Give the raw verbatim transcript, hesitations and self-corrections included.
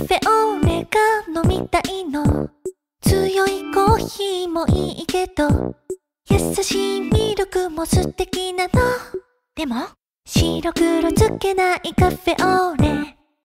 フェオレが飲みたいの。強いコーヒーもいいけど、優しいミルクも素敵なの。でも白黒つけないカフェオレ